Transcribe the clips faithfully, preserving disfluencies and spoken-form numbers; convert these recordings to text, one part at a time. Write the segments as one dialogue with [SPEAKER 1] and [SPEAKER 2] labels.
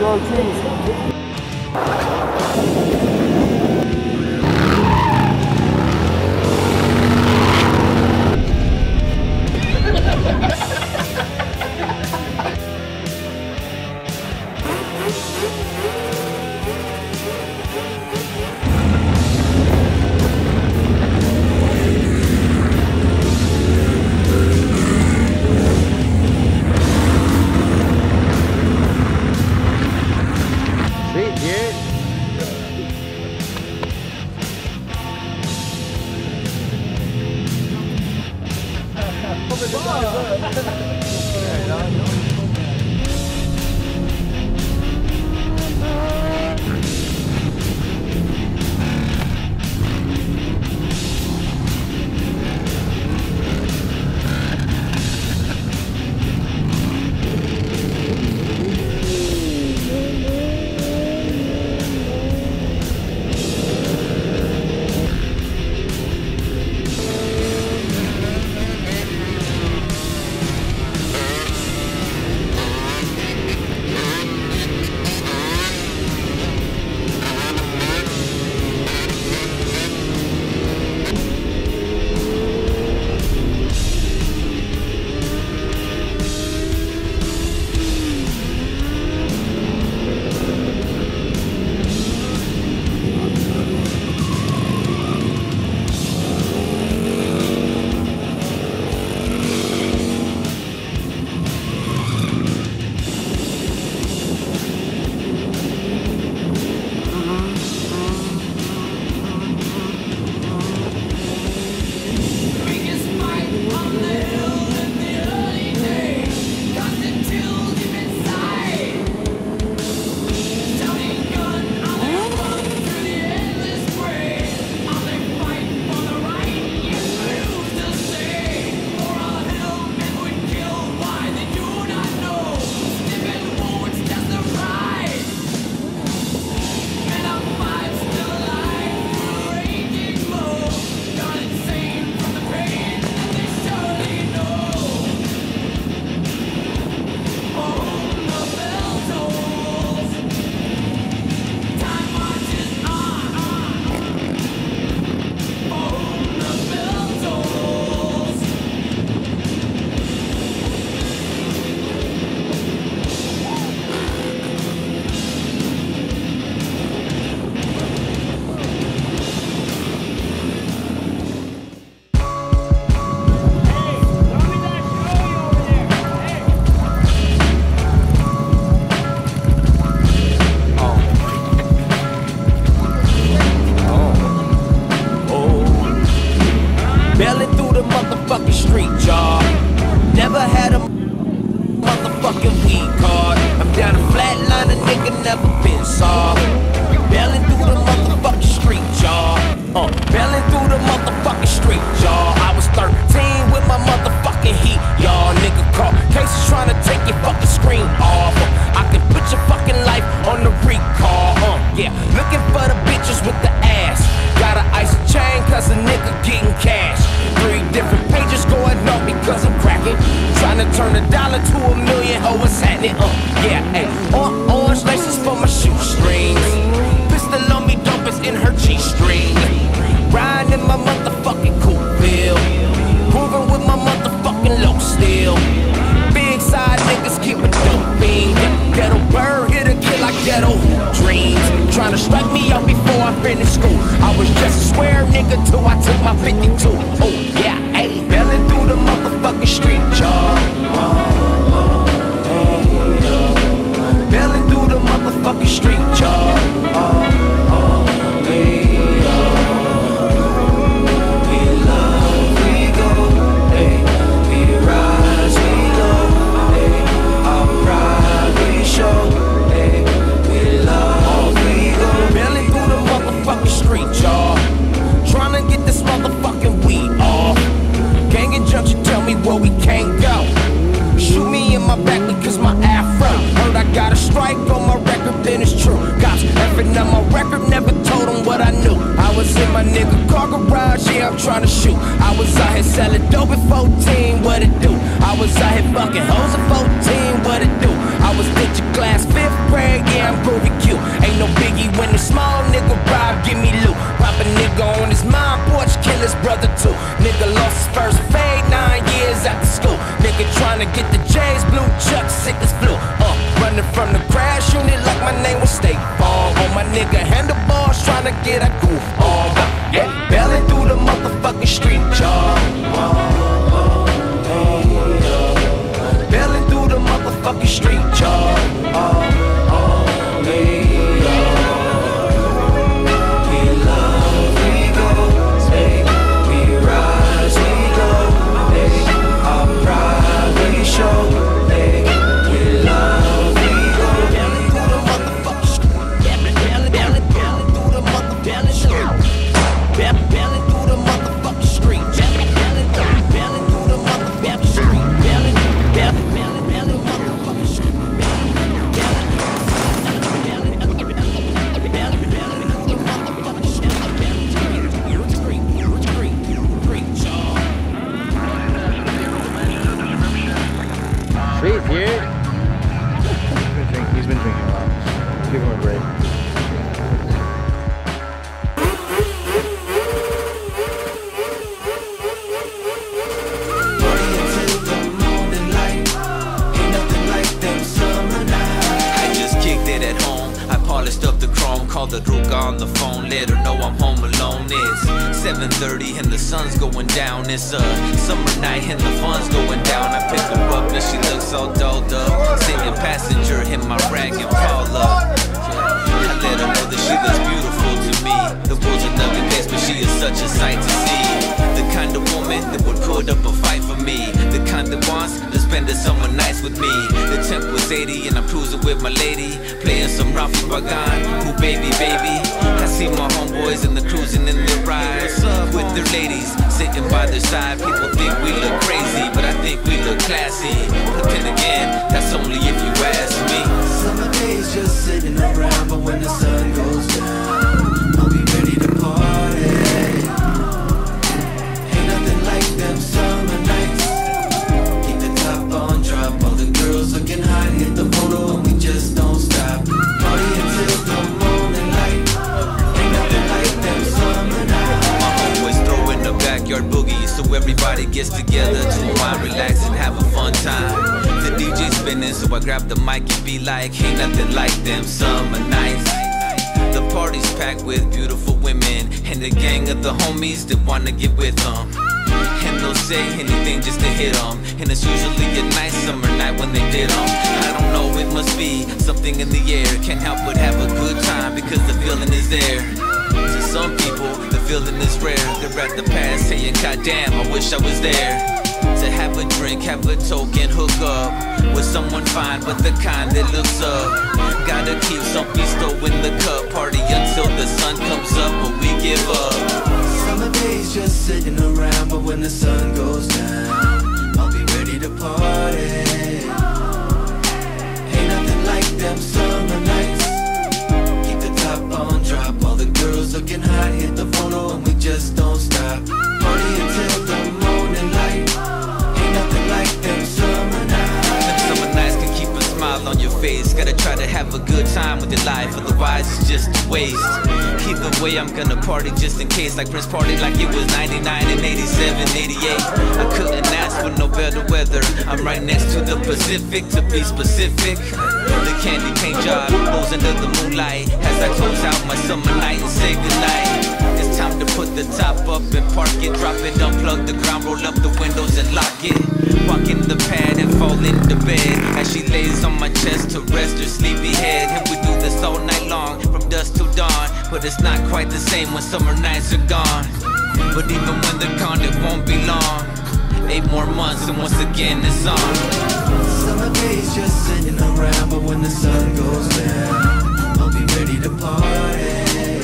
[SPEAKER 1] your team.
[SPEAKER 2] trying to shoot. I was out here selling dope at fourteen, what it do? I was out here fucking hoes at fourteen, what it do? I was teaching class fifth grade, yeah. I'm groovy cute. Ain't no biggie when the small nigga ride, give me loot. Pop a nigga on his mind porch, kill his brother too. Nigga lost his first fade nine years after school. Nigga tryna get the J's, blue chuck, sick as flu. Uh, running from the crash unit like my name was State Farm. On my nigga handlebars, tryna get a goof on. Yeah, bailing through the motherfucking street, y'all. Bailing through the motherfucking street, y'all.
[SPEAKER 1] Sweet, dude. He's been drinking, he's been drinking a lot. Let's give him a break.
[SPEAKER 3] I just kicked it at home. I polished up the chrome, called the Ruka on the phone, let her know I'm home alone. It's seven thirty and the sun's going down. It's a summer night and the fun's going down. I pick her up and she looks all dolled up, singing passenger in my rag and Paula. I let her know that she looks beautiful to me. The world's an ugly place, but she is such a sight to see. The kind of woman that would put up a fight for me, the kind that wants to spend the summer nights with me. The temp was eighty and I'm cruising with my lady, playing some Rafi Bagan, who baby baby. I see my homeboys and the cruising in their rides with their ladies sitting by their side. People think we look crazy, but I think we look classy. But then again, that's only if you ask me.
[SPEAKER 4] Summer days just sitting around, but when the sun goes down, I'll be ready to party. Ain't nothing like them summer nights. Keep the top on drop, all the girls looking hot, hit the photo and we just don't stop. Party until the morning light. Ain't nothing like them summer nights.
[SPEAKER 3] My homeboys throwing the backyard boogie, so everybody gets together to unwind, relax and have a fun time. The D J spinning, so I grab the mic and be like, ain't nothing like them summer nights. The party's packed with beautiful women and a gang of the homies that wanna get with them. And they'll say anything just to hit them, and it's usually a nice summer night when they did them. I don't know, it must be something in the air. Can't help but have a good time because the feeling is there. To some people, the feeling is rare. They're at the past saying, God damn, I wish I was there. To have a drink, have a token, hook up with someone fine, but the kind that looks up. Gotta keep some pisto in the cup, party until the sun comes up, but we give up.
[SPEAKER 4] Summer days just sitting around, but when the sun goes down, I'll be ready to party. Ain't nothing like them summer nights. Keep the top on drop, all the girls looking hot, hit the photo and we just don't stop. Party until the morning light. Ain't nothing like them summer nights.
[SPEAKER 3] Them summer nights can keep a smile on your face. Gotta try to have a good time with your life, otherwise it's just a waste. Either way, I'm gonna party just in case, like Prince party like it was ninety-nine and eighty-seven, eighty-eight. I couldn't ask for no better weather. I'm right next to the Pacific, to be specific. The candy paint job goes under the moonlight as I close out my summer night and say goodnight. It's time to put the top up and park it, drop it, unplug the ground, roll up the windows and lock it. Walk in the pad and fall into bed as she lays on my chest to rest her sleepy head. And we do this all night long, from dusk till dawn. But it's not quite the same when summer nights are gone. But even when they're gone, it won't be long. Eight more months and once again it's on.
[SPEAKER 4] Summer days just sitting around, but when the sun goes down, I'll be ready to party.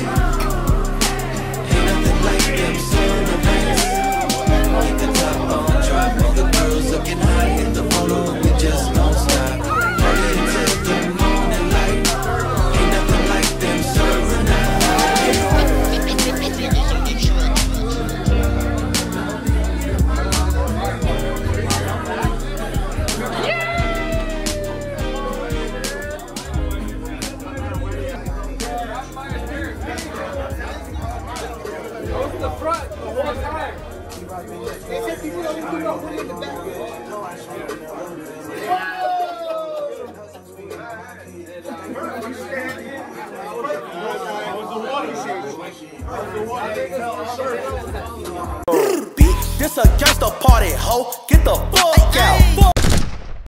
[SPEAKER 4] Ain't nothing like them summer nights. Keep the top on drop, all the girls looking hot, hit the photo and we just don't stop. Party until the morning light. Ain't nothing like them summer nights.
[SPEAKER 5] This a gangsta party, ho. Get the fuck out.